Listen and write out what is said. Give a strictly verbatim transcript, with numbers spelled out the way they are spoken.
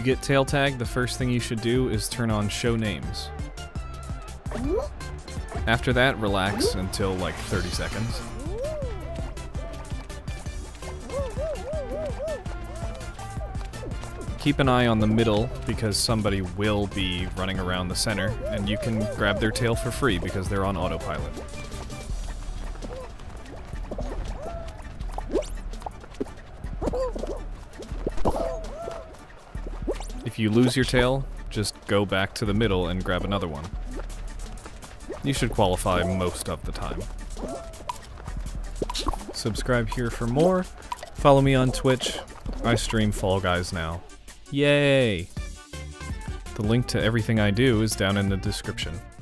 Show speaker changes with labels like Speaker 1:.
Speaker 1: get tail tag, the first thing you should do is turn on show names. After that, relax until like thirty seconds. Keep an eye on the middle because somebody will be running around the center, and you can grab their tail for free because they're on autopilot. If you lose your tail, just go back to the middle and grab another one. You should qualify most of the time. Subscribe here for more. Follow me on Twitch. I stream Fall Guys now. Yay! The link to everything I do is down in the description.